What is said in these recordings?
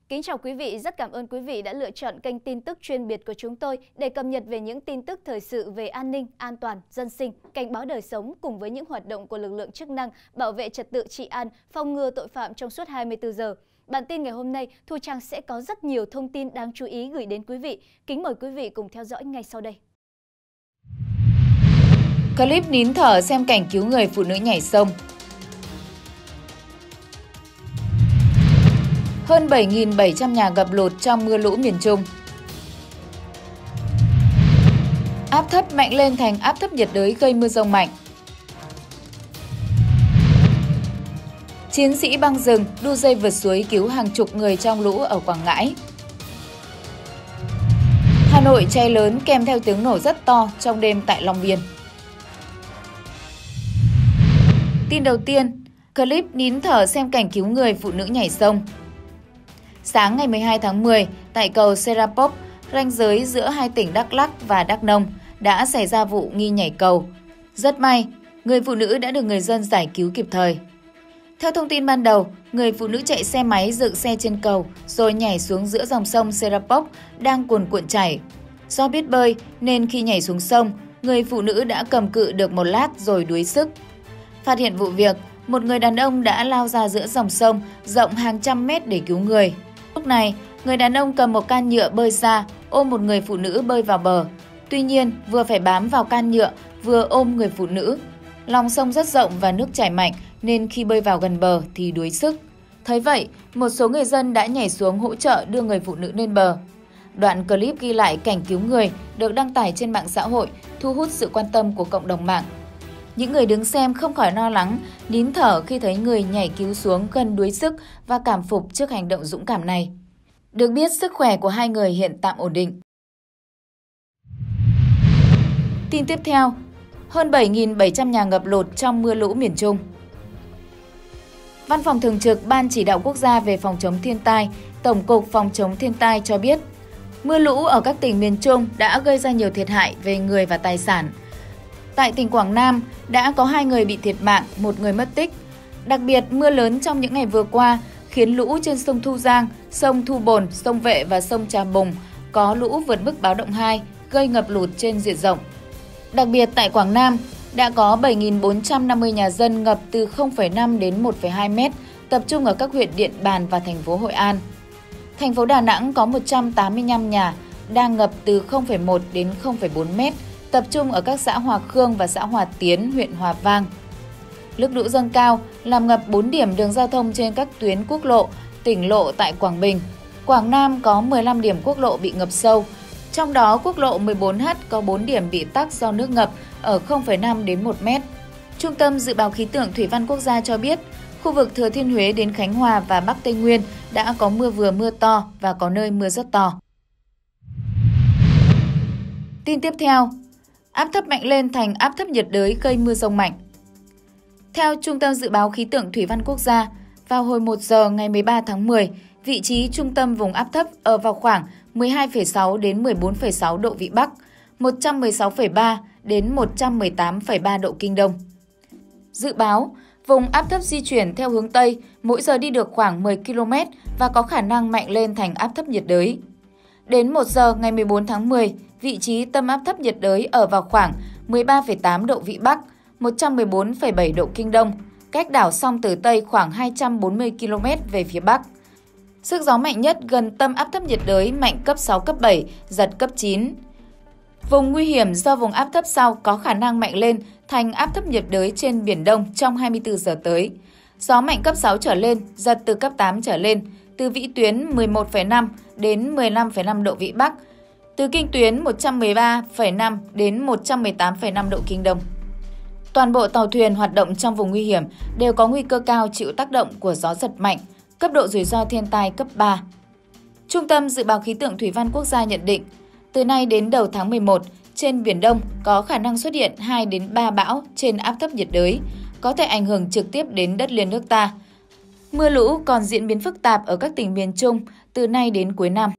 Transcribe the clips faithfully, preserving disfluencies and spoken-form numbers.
Kính chào quý vị, rất cảm ơn quý vị đã lựa chọn kênh tin tức chuyên biệt của chúng tôi để cập nhật về những tin tức thời sự về an ninh, an toàn, dân sinh, cảnh báo đời sống cùng với những hoạt động của lực lượng chức năng bảo vệ trật tự trị an, phòng ngừa tội phạm trong suốt hai mươi tư giờ. Bản tin ngày hôm nay, Thu Trang sẽ có rất nhiều thông tin đáng chú ý gửi đến quý vị. Kính mời quý vị cùng theo dõi ngay sau đây. Clip nín thở xem cảnh cứu người phụ nữ nhảy sông. Hơn bảy nghìn bảy trăm nhà ngập lụt trong mưa lũ miền Trung. Áp thấp mạnh lên thành áp thấp nhiệt đới gây mưa dông mạnh. Chiến sĩ băng rừng đu dây vượt suối cứu hàng chục người trong lũ ở Quảng Ngãi. Hà Nội cháy lớn kèm theo tiếng nổ rất to trong đêm tại Long Biên. Tin đầu tiên, clip nín thở xem cảnh cứu người phụ nữ nhảy sông. Sáng ngày mười hai tháng mười, tại cầu Serapok, ranh giới giữa hai tỉnh Đắk Lắk và Đắk Nông, đã xảy ra vụ nghi nhảy cầu. Rất may, người phụ nữ đã được người dân giải cứu kịp thời. Theo thông tin ban đầu, người phụ nữ chạy xe máy dựng xe trên cầu rồi nhảy xuống giữa dòng sông Serapok đang cuồn cuộn chảy. Do biết bơi nên khi nhảy xuống sông, người phụ nữ đã cầm cự được một lát rồi đuối sức. Phát hiện vụ việc, một người đàn ông đã lao ra giữa dòng sông rộng hàng trăm mét để cứu người. Lúc này, người đàn ông cầm một can nhựa bơi ra, ôm một người phụ nữ bơi vào bờ. Tuy nhiên, vừa phải bám vào can nhựa, vừa ôm người phụ nữ. Lòng sông rất rộng và nước chảy mạnh nên khi bơi vào gần bờ thì đuối sức. Thấy vậy, một số người dân đã nhảy xuống hỗ trợ đưa người phụ nữ lên bờ. Đoạn clip ghi lại cảnh cứu người được đăng tải trên mạng xã hội, thu hút sự quan tâm của cộng đồng mạng. Những người đứng xem không khỏi lo lắng, nín thở khi thấy người nhảy cứu xuống gần đuối sức và cảm phục trước hành động dũng cảm này. Được biết, sức khỏe của hai người hiện tạm ổn định. Tin tiếp theo, hơn bảy nghìn bảy trăm nhà ngập lụt trong mưa lũ miền Trung. Văn phòng Thường trực Ban Chỉ đạo Quốc gia về phòng chống thiên tai, Tổng cục Phòng chống thiên tai cho biết, mưa lũ ở các tỉnh miền Trung đã gây ra nhiều thiệt hại về người và tài sản. Tại tỉnh Quảng Nam đã có hai người bị thiệt mạng, một người mất tích. Đặc biệt, mưa lớn trong những ngày vừa qua khiến lũ trên sông Thu Giang, sông Thu Bồn, sông Vệ và sông Trà Bùng có lũ vượt mức báo động hai, gây ngập lụt trên diện rộng. Đặc biệt tại Quảng Nam đã có bảy nghìn bốn trăm năm mươi nhà dân ngập từ không phẩy năm đến một phẩy hai mét, tập trung ở các huyện Điện Bàn và thành phố Hội An. Thành phố Đà Nẵng có một trăm tám mươi lăm nhà đang ngập từ không phẩy một đến không phẩy bốn mét, tập trung ở các xã Hòa Khương và xã Hòa Tiến, huyện Hòa Vang. Nước lũ dâng cao làm ngập bốn điểm đường giao thông trên các tuyến quốc lộ, tỉnh lộ tại Quảng Bình. Quảng Nam có mười lăm điểm quốc lộ bị ngập sâu, trong đó quốc lộ mười bốn H có bốn điểm bị tắc do nước ngập ở không phẩy năm đến một mét. Trung tâm Dự báo Khí tượng Thủy văn Quốc gia cho biết, khu vực Thừa Thiên Huế đến Khánh Hòa và Bắc Tây Nguyên đã có mưa vừa mưa to và có nơi mưa rất to. Tin tiếp theo, áp thấp mạnh lên thành áp thấp nhiệt đới gây mưa dông mạnh. Theo Trung tâm Dự báo Khí tượng Thủy văn Quốc gia, vào hồi một giờ ngày mười ba tháng mười, vị trí trung tâm vùng áp thấp ở vào khoảng mười hai phẩy sáu đến mười bốn phẩy sáu độ Vĩ Bắc, một trăm mười sáu phẩy ba đến một trăm mười tám phẩy ba độ Kinh Đông. Dự báo, vùng áp thấp di chuyển theo hướng Tây, mỗi giờ đi được khoảng mười ki lô mét và có khả năng mạnh lên thành áp thấp nhiệt đới. Đến một giờ ngày mười bốn tháng mười, vị trí tâm áp thấp nhiệt đới ở vào khoảng mười ba phẩy tám độ Vĩ Bắc, một trăm mười bốn phẩy bảy độ Kinh Đông, cách đảo Song Tử Tây khoảng hai trăm bốn mươi ki lô mét về phía Bắc. Sức gió mạnh nhất gần tâm áp thấp nhiệt đới mạnh cấp sáu, cấp bảy, giật cấp chín. Vùng nguy hiểm do vùng áp thấp sau có khả năng mạnh lên thành áp thấp nhiệt đới trên Biển Đông trong hai mươi tư giờ tới. Gió mạnh cấp sáu trở lên, giật từ cấp tám trở lên, từ vĩ tuyến mười một phẩy năm đến mười lăm phẩy năm độ Vĩ Bắc, từ kinh tuyến một trăm mười ba phẩy năm đến một trăm mười tám phẩy năm độ Kinh Đông. Toàn bộ tàu thuyền hoạt động trong vùng nguy hiểm đều có nguy cơ cao chịu tác động của gió giật mạnh, cấp độ rủi ro thiên tai cấp ba. Trung tâm Dự báo Khí tượng Thủy văn Quốc gia nhận định, từ nay đến đầu tháng mười một, trên Biển Đông có khả năng xuất hiện hai đến ba bão trên áp thấp nhiệt đới, có thể ảnh hưởng trực tiếp đến đất liền nước ta. Mưa lũ còn diễn biến phức tạp ở các tỉnh miền Trung từ nay đến cuối năm.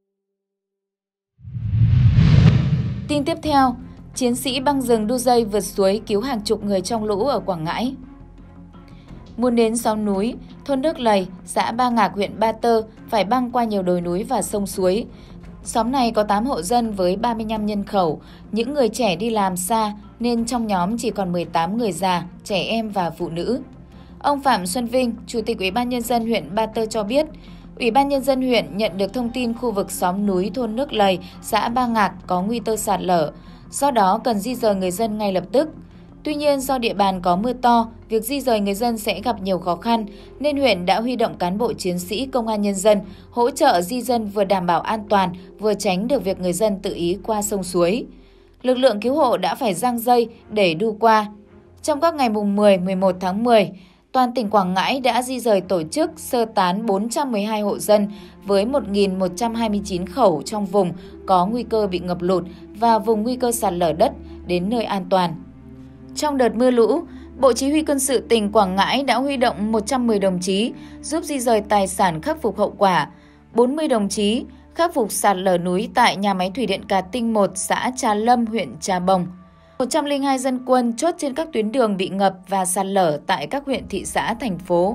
Tin tiếp theo, chiến sĩ băng rừng đu dây vượt suối cứu hàng chục người trong lũ ở Quảng Ngãi. Muốn đến xóm núi, thôn Nước Lầy, xã Ba Ngạc, huyện Ba Tơ phải băng qua nhiều đồi núi và sông suối. Xóm này có tám hộ dân với ba mươi lăm nhân khẩu, những người trẻ đi làm xa nên trong nhóm chỉ còn mười tám người già, trẻ em và phụ nữ. Ông Phạm Xuân Vinh, Chủ tịch Ủy ban Nhân dân huyện Ba Tơ cho biết, Ủy ban Nhân dân huyện nhận được thông tin khu vực xóm núi thôn Nước Lầy, xã Ba Ngạc có nguy cơ sạt lở, do đó cần di dời người dân ngay lập tức. Tuy nhiên, do địa bàn có mưa to, việc di dời người dân sẽ gặp nhiều khó khăn, nên huyện đã huy động cán bộ chiến sĩ công an nhân dân hỗ trợ di dân vừa đảm bảo an toàn, vừa tránh được việc người dân tự ý qua sông suối. Lực lượng cứu hộ đã phải giăng dây để đu qua. Trong các ngày mùng mười, mười một tháng mười, toàn tỉnh Quảng Ngãi đã di rời tổ chức sơ tán bốn trăm mười hai hộ dân với một nghìn một trăm hai mươi chín khẩu trong vùng có nguy cơ bị ngập lụt và vùng nguy cơ sạt lở đất đến nơi an toàn. Trong đợt mưa lũ, Bộ Chỉ huy Quân sự tỉnh Quảng Ngãi đã huy động một trăm mười đồng chí giúp di rời tài sản khắc phục hậu quả, bốn mươi đồng chí khắc phục sạt lở núi tại nhà máy thủy điện Cà Tinh một, xã Trà Lâm, huyện Trà Bồng. một trăm lẻ hai dân quân chốt trên các tuyến đường bị ngập và sạt lở tại các huyện, thị xã, thành phố.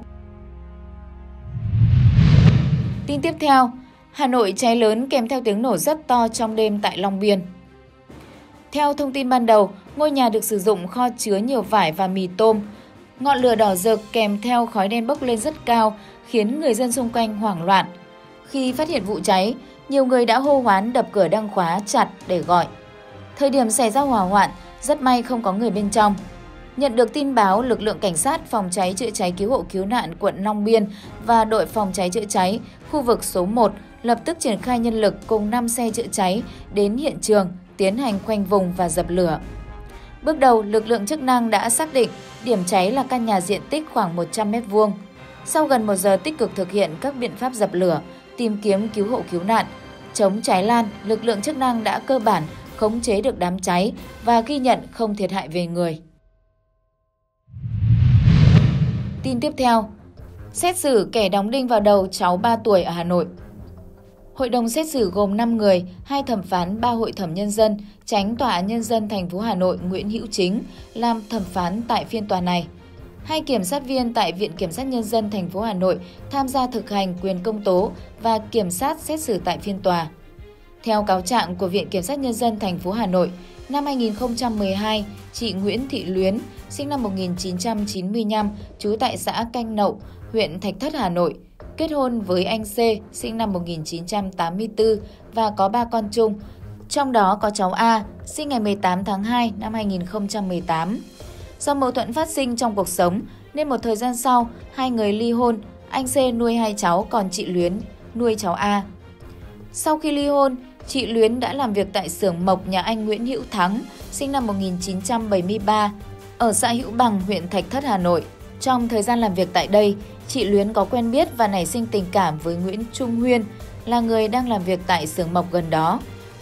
Tin tiếp theo, Hà Nội cháy lớn kèm theo tiếng nổ rất to trong đêm tại Long Biên. Theo thông tin ban đầu, ngôi nhà được sử dụng kho chứa nhiều vải và mì tôm. Ngọn lửa đỏ rực kèm theo khói đen bốc lên rất cao, khiến người dân xung quanh hoảng loạn. Khi phát hiện vụ cháy, nhiều người đã hô hoán đập cửa đang khóa chặt để gọi. Thời điểm xảy ra hỏa hoạn, rất may không có người bên trong. Nhận được tin báo, lực lượng cảnh sát phòng cháy chữa cháy cứu hộ cứu nạn quận Long Biên và đội phòng cháy chữa cháy khu vực số một lập tức triển khai nhân lực cùng năm xe chữa cháy đến hiện trường, tiến hành khoanh vùng và dập lửa. Bước đầu, lực lượng chức năng đã xác định điểm cháy là căn nhà diện tích khoảng một trăm mét vuông. Sau gần một giờ tích cực thực hiện các biện pháp dập lửa, tìm kiếm cứu hộ cứu nạn, chống cháy lan, lực lượng chức năng đã cơ bản khống chế được đám cháy và ghi nhận không thiệt hại về người. Tin tiếp theo, xét xử kẻ đóng đinh vào đầu cháu ba tuổi ở Hà Nội. Hội đồng xét xử gồm năm người, hai thẩm phán, ba hội thẩm nhân dân, Chánh Tòa án Nhân dân thành phố Hà Nội Nguyễn Hữu Chính làm thẩm phán tại phiên tòa này. Hai kiểm sát viên tại Viện Kiểm sát Nhân dân thành phố Hà Nội tham gia thực hành quyền công tố và kiểm sát xét xử tại phiên tòa. Theo cáo trạng của Viện Kiểm sát Nhân dân thành phố Hà Nội, năm hai nghìn không trăm mười hai, chị Nguyễn Thị Luyến, sinh năm một nghìn chín trăm chín mươi lăm, trú tại xã Canh Nậu, huyện Thạch Thất, Hà Nội, kết hôn với anh C, sinh năm một nghìn chín trăm tám mươi tư và có ba con chung, trong đó có cháu A, sinh ngày mười tám tháng hai năm hai nghìn không trăm mười tám. Do mâu thuẫn phát sinh trong cuộc sống nên một thời gian sau, hai người ly hôn, anh C nuôi hai cháu còn chị Luyến nuôi cháu A. Sau khi ly hôn, chị Luyến đã làm việc tại xưởng mộc nhà anh Nguyễn Hữu Thắng, sinh năm một nghìn chín trăm bảy mươi ba, ở xã Hữu Bằng, huyện Thạch Thất, Hà Nội. Trong thời gian làm việc tại đây, chị Luyến có quen biết và nảy sinh tình cảm với Nguyễn Trung Huyên, là người đang làm việc tại xưởng mộc gần đó.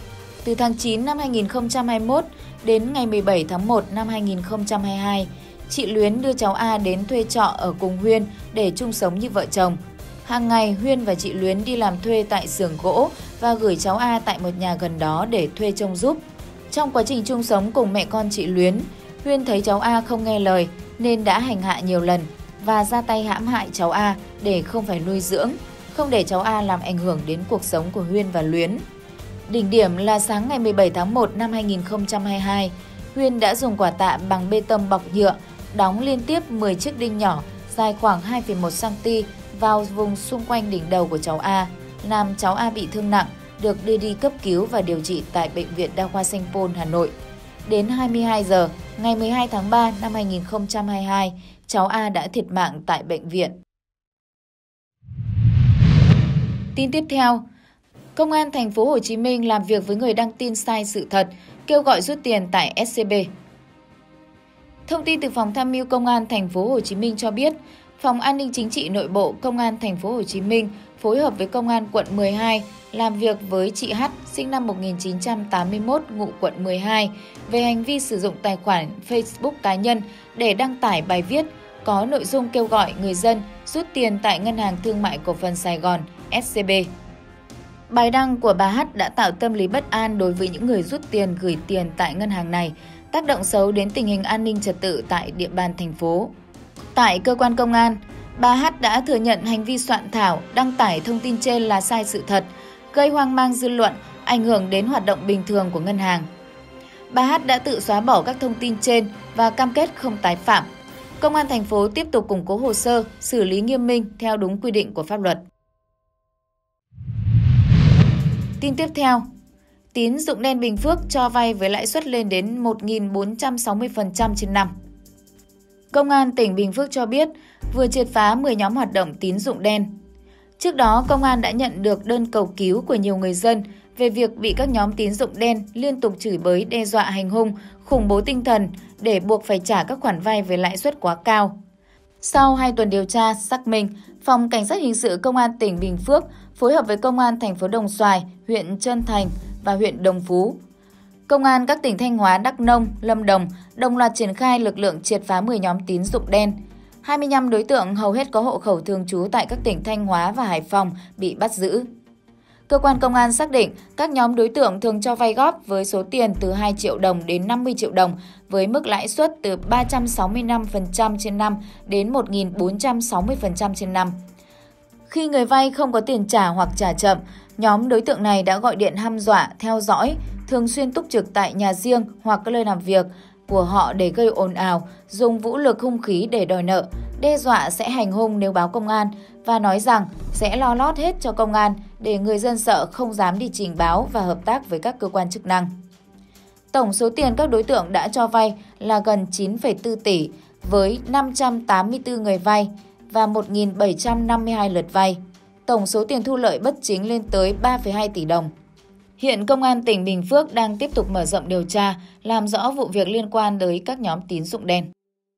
Từ tháng chín năm hai nghìn không trăm hai mươi mốt đến ngày mười bảy tháng một năm hai nghìn không trăm hai mươi hai, chị Luyến đưa cháu A đến thuê trọ ở cùng Huyên để chung sống như vợ chồng. Hàng ngày, Huyên và chị Luyến đi làm thuê tại xưởng gỗ và gửi cháu A tại một nhà gần đó để thuê trông giúp. Trong quá trình chung sống cùng mẹ con chị Luyến, Huyên thấy cháu A không nghe lời nên đã hành hạ nhiều lần và ra tay hãm hại cháu A để không phải nuôi dưỡng, không để cháu A làm ảnh hưởng đến cuộc sống của Huyên và Luyến. Đỉnh điểm là sáng ngày mười bảy tháng một năm hai nghìn không trăm hai mươi hai, Huyên đã dùng quả tạ bằng bê tông bọc nhựa đóng liên tiếp mười chiếc đinh nhỏ dài khoảng hai phẩy một xăng-ti-mét vào vùng xung quanh đỉnh đầu của cháu A, làm cháu A bị thương nặng, được đưa đi cấp cứu và điều trị tại Bệnh viện Đa khoa Sanh Pôn, Hà Nội. Đến hai mươi hai giờ ngày mười hai tháng ba năm hai nghìn không trăm hai mươi hai, cháu A đã thiệt mạng tại bệnh viện. Tin tiếp theo, Công an thành phố Hồ Chí Minh làm việc với người đăng tin sai sự thật, kêu gọi rút tiền tại ét xê bê. Thông tin từ Phòng Tham mưu Công an thành phố Hồ Chí Minh cho biết, Phòng An ninh Chính trị Nội bộ Công an thành phố Hồ Chí Minh phối hợp với Công an quận mười hai làm việc với chị H, sinh năm một nghìn chín trăm tám mươi mốt, ngụ quận mười hai, về hành vi sử dụng tài khoản Facebook cá nhân để đăng tải bài viết có nội dung kêu gọi người dân rút tiền tại Ngân hàng Thương mại Cổ phần Sài Gòn ét xê bê. Bài đăng của bà H đã tạo tâm lý bất an đối với những người rút tiền gửi tiền tại ngân hàng này, tác động xấu đến tình hình an ninh trật tự tại địa bàn thành phố. Tại cơ quan công an, bà Hát đã thừa nhận hành vi soạn thảo, đăng tải thông tin trên là sai sự thật, gây hoang mang dư luận, ảnh hưởng đến hoạt động bình thường của ngân hàng. Bà Hát đã tự xóa bỏ các thông tin trên và cam kết không tái phạm. Công an thành phố tiếp tục củng cố hồ sơ, xử lý nghiêm minh theo đúng quy định của pháp luật. Tin tiếp theo, tín dụng đen Bình Phước cho vay với lãi suất lên đến một nghìn bốn trăm sáu mươi phần trăm trên năm. Công an tỉnh Bình Phước cho biết vừa triệt phá mười nhóm hoạt động tín dụng đen. Trước đó, công an đã nhận được đơn cầu cứu của nhiều người dân về việc bị các nhóm tín dụng đen liên tục chửi bới, đe dọa, hành hung, khủng bố tinh thần để buộc phải trả các khoản vay với lãi suất quá cao. Sau hai tuần điều tra, xác minh, Phòng Cảnh sát Hình sự Công an tỉnh Bình Phước phối hợp với Công an thành phố Đồng Xoài, huyện Trơn Thành và huyện Đồng Phú. Công an các tỉnh Thanh Hóa, Đắk Nông, Lâm Đồng đồng loạt triển khai lực lượng triệt phá mười nhóm tín dụng đen. hai mươi lăm đối tượng hầu hết có hộ khẩu thường trú tại các tỉnh Thanh Hóa và Hải Phòng bị bắt giữ. Cơ quan công an xác định các nhóm đối tượng thường cho vay góp với số tiền từ hai triệu đồng đến năm mươi triệu đồng với mức lãi suất từ ba trăm sáu mươi lăm phần trăm trên năm đến một nghìn bốn trăm sáu mươi phần trăm trên năm. Khi người vay không có tiền trả hoặc trả chậm, nhóm đối tượng này đã gọi điện hăm dọa, theo dõi, thường xuyên túc trực tại nhà riêng hoặc các nơi làm việc của họ để gây ồn ào, dùng vũ lực, hung khí để đòi nợ, đe dọa sẽ hành hung nếu báo công an và nói rằng sẽ lo lót hết cho công an để người dân sợ không dám đi trình báo và hợp tác với các cơ quan chức năng. Tổng số tiền các đối tượng đã cho vay là gần chín phẩy bốn tỷ với năm trăm tám mươi tư người vay và một nghìn bảy trăm năm mươi hai lượt vay. Tổng số tiền thu lợi bất chính lên tới ba phẩy hai tỷ đồng. Hiện Công an tỉnh Bình Phước đang tiếp tục mở rộng điều tra, làm rõ vụ việc liên quan tới các nhóm tín dụng đen.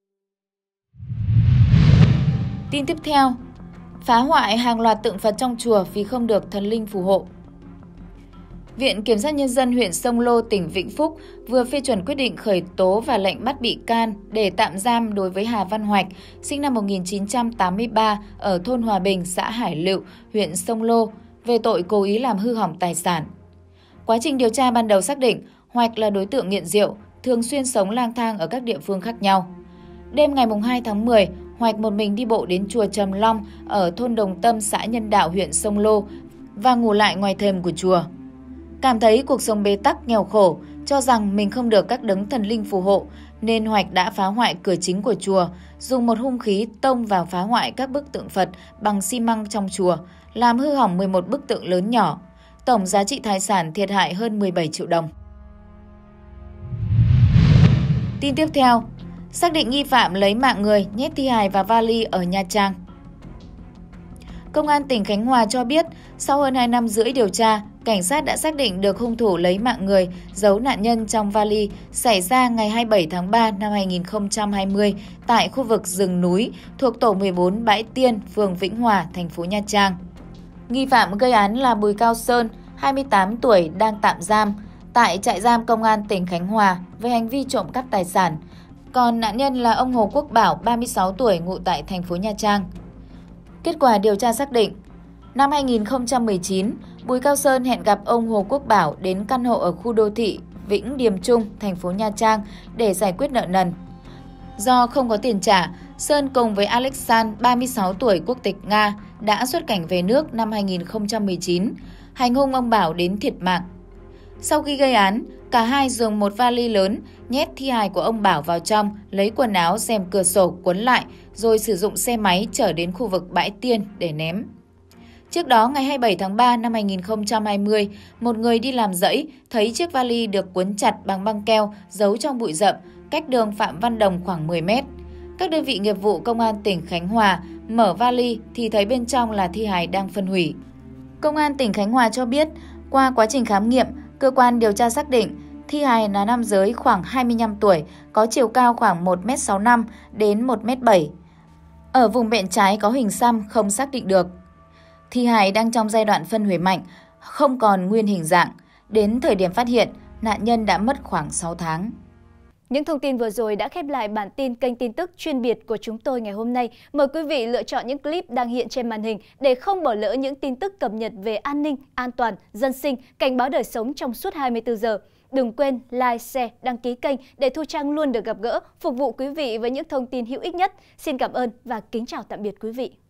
Tin tiếp theo, phá hoại hàng loạt tượng Phật trong chùa vì không được thần linh phù hộ. Viện Kiểm sát Nhân dân huyện Sông Lô, tỉnh Vĩnh Phúc vừa phê chuẩn quyết định khởi tố và lệnh bắt bị can để tạm giam đối với Hà Văn Hoạch, sinh năm một nghìn chín trăm tám mươi ba, ở thôn Hòa Bình, xã Hải Lựu, huyện Sông Lô, về tội cố ý làm hư hỏng tài sản. Quá trình điều tra ban đầu xác định Hoạch là đối tượng nghiện rượu, thường xuyên sống lang thang ở các địa phương khác nhau. Đêm ngày hai tháng mười, Hoạch một mình đi bộ đến chùa Trầm Long ở thôn Đồng Tâm, xã Nhân Đạo, huyện Sông Lô và ngủ lại ngoài thềm của chùa. Cảm thấy cuộc sống bế tắc, nghèo khổ, cho rằng mình không được các đấng thần linh phù hộ, nên Hoạch đã phá hoại cửa chính của chùa, dùng một hung khí tông vào phá hoại các bức tượng Phật bằng xi măng trong chùa, làm hư hỏng mười một bức tượng lớn nhỏ. Tổng giá trị tài sản thiệt hại hơn mười bảy triệu đồng. Tin tiếp theo, xác định nghi phạm lấy mạng người nhét thi hài vào vali ở Nha Trang. Công an tỉnh Khánh Hòa cho biết, sau hơn hai năm rưỡi điều tra, cảnh sát đã xác định được hung thủ lấy mạng người, giấu nạn nhân trong vali xảy ra ngày hai mươi bảy tháng ba năm hai nghìn không trăm hai mươi tại khu vực rừng núi thuộc tổ mười bốn Bãi Tiên, phường Vĩnh Hòa, thành phố Nha Trang. Nghi phạm gây án là Bùi Cao Sơn, hai mươi tám tuổi, đang tạm giam tại trại giam Công an tỉnh Khánh Hòa về hành vi trộm cắp tài sản. Còn nạn nhân là ông Hồ Quốc Bảo, ba mươi sáu tuổi, ngụ tại thành phố Nha Trang. Kết quả điều tra xác định, năm hai nghìn không trăm mười chín, Bùi Cao Sơn hẹn gặp ông Hồ Quốc Bảo đến căn hộ ở khu đô thị Vĩnh Điềm Trung, thành phố Nha Trang để giải quyết nợ nần. Do không có tiền trả, Sơn cùng với Alexander, ba mươi sáu tuổi, quốc tịch Nga, đã xuất cảnh về nước năm hai nghìn không trăm mười chín, hành hung ông Bảo đến thiệt mạng. Sau khi gây án, cả hai dùng một vali lớn nhét thi hài của ông Bảo vào trong, lấy quần áo, rèm cửa sổ quấn lại, rồi sử dụng xe máy chở đến khu vực Bãi Tiên để ném. Trước đó, ngày hai mươi bảy tháng ba năm hai nghìn không trăm hai mươi, một người đi làm rẫy thấy chiếc vali được quấn chặt bằng băng keo giấu trong bụi rậm, cách đường Phạm Văn Đồng khoảng mười mét. Các đơn vị nghiệp vụ Công an tỉnh Khánh Hòa mở vali thì thấy bên trong là thi hài đang phân hủy. Công an tỉnh Khánh Hòa cho biết, qua quá trình khám nghiệm, cơ quan điều tra xác định thi hài là nam giới khoảng hai mươi lăm tuổi, có chiều cao khoảng một mét sáu mươi lăm đến một mét bảy. Ở vùng bẹn trái có hình xăm không xác định được. Thi hài đang trong giai đoạn phân hủy mạnh, không còn nguyên hình dạng. Đến thời điểm phát hiện, nạn nhân đã mất khoảng sáu tháng. Những thông tin vừa rồi đã khép lại bản tin kênh tin tức chuyên biệt của chúng tôi ngày hôm nay. Mời quý vị lựa chọn những clip đang hiện trên màn hình để không bỏ lỡ những tin tức cập nhật về an ninh, an toàn, dân sinh, cảnh báo đời sống trong suốt hai mươi tư giờ. Đừng quên like, share, đăng ký kênh để Thu Trang luôn được gặp gỡ, phục vụ quý vị với những thông tin hữu ích nhất. Xin cảm ơn và kính chào tạm biệt quý vị.